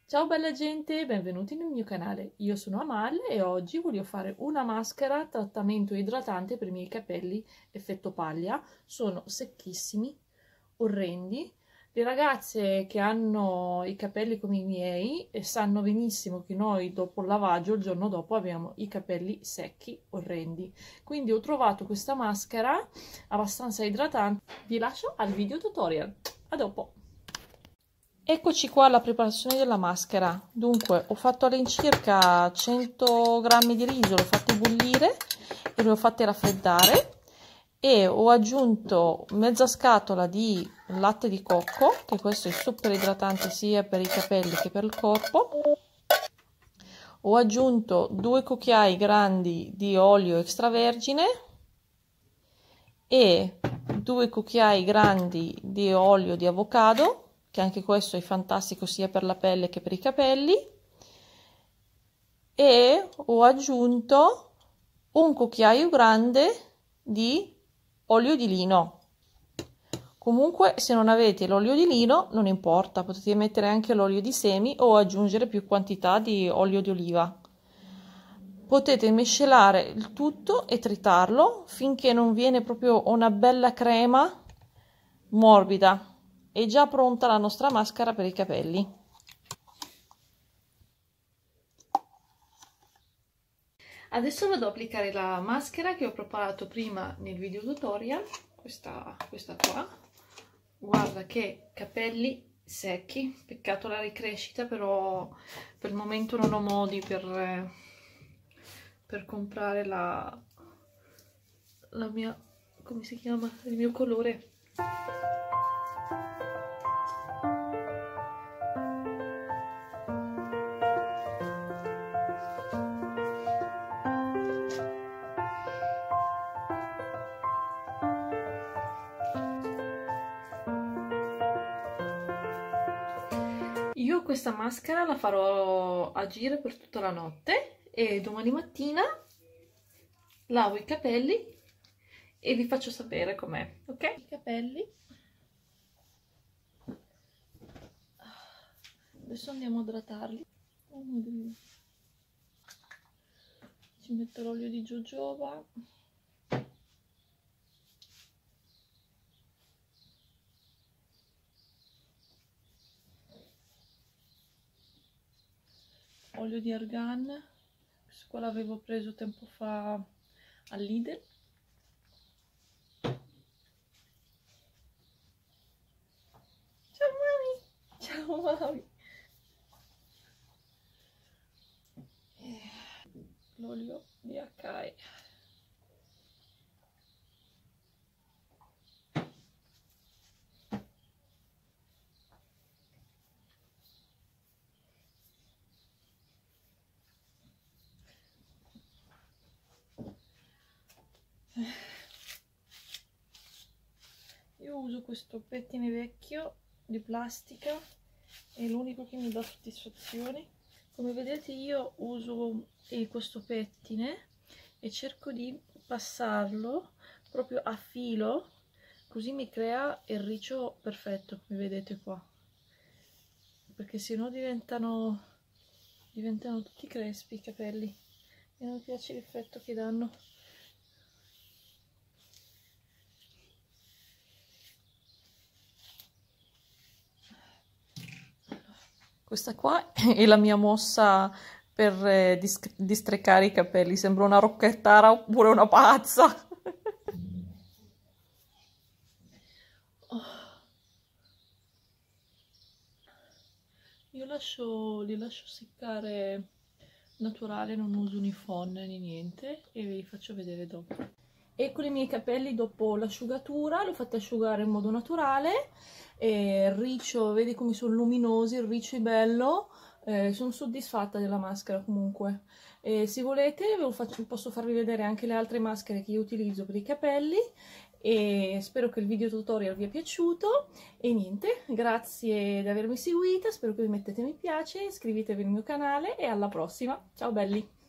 Ciao bella gente, benvenuti nel mio canale. Io sono Amal e oggi voglio fare una maschera trattamento idratante per i miei capelli effetto paglia. Sono secchissimi, orrendi. Le ragazze che hanno i capelli come i miei sanno benissimo che noi dopo il lavaggio il giorno dopo abbiamo i capelli secchi, orrendi. Quindi ho trovato questa maschera abbastanza idratante. Vi lascio al video tutorial. A dopo! Eccoci qua alla preparazione della maschera. Dunque ho fatto all'incirca 100 grammi di riso, l'ho fatti bollire e le ho fatte raffreddare e ho aggiunto mezza scatola di latte di cocco, che questo è super idratante sia per i capelli che per il corpo. Ho aggiunto 2 cucchiai grandi di olio extravergine e 2 cucchiai grandi di olio di avocado, che anche questo è fantastico sia per la pelle che per i capelli, e ho aggiunto un cucchiaio grande di olio di lino. Comunque se non avete l'olio di lino non importa, potete mettere anche l'olio di semi o aggiungere più quantità di olio di oliva. Potete miscelare il tutto e tritarlo finché non viene proprio una bella crema morbida. È già pronta la nostra maschera per i capelli. Adesso vado ad applicare la maschera che ho preparato prima nel video tutorial, questa qua. Guarda che capelli secchi, peccato la ricrescita, però per il momento non ho modi per comprare la mia, come si chiama, il mio colore. Io questa maschera la farò agire per tutta la notte e domani mattina lavo i capelli e vi faccio sapere com'è, ok? I capelli. Adesso andiamo ad idratarli. Ci metto l'olio di jojoba. Olio di argan, questo qua l'avevo preso tempo fa al Lidl. Ciao mami! Ciao mami! L'olio di Akai. Io uso questo pettine vecchio di plastica, è l'unico che mi dà soddisfazione. Come vedete io uso questo pettine e cerco di passarlo proprio a filo, così mi crea il riccio perfetto, come vedete qua, perché sennò diventano tutti crespi i capelli e non mi piace l'effetto che danno. Questa qua è la mia mossa per distreccare i capelli, sembra una rocchettara oppure una pazza. Io li lascio seccare naturale, non uso né phon né niente e vi faccio vedere dopo. Ecco i miei capelli dopo l'asciugatura, li ho fatti asciugare in modo naturale, e il riccio, vedi come sono luminosi, il riccio è bello, sono soddisfatta della maschera comunque. Se volete posso farvi vedere anche le altre maschere che io utilizzo per i capelli e spero che il video tutorial vi è piaciuto e niente, grazie di avermi seguita, spero che vi mettete mi piace, iscrivetevi al mio canale e alla prossima, ciao belli!